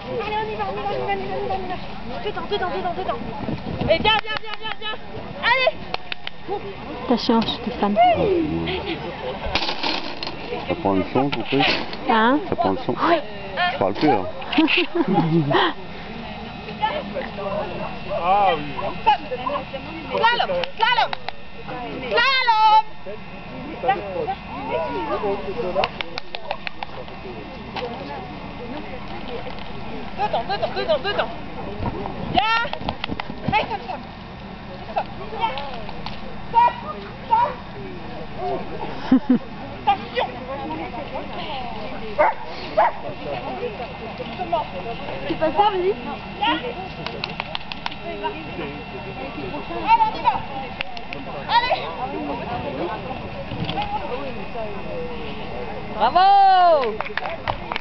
Allez, on y va, on y va, on y va, on y va, on y va. Dedans. Et viens. Allez. Attention, Stéphane. Ça prend le son, ton truc? Hein? Ça prend le son? Je parle plus, alors. Ah oui. Slalom. Dedans. Viens. Allez, comme ça. Viens. Stop. Attention. Tu passes ça, vas-y. Allez, on y va. Allez. Bravo!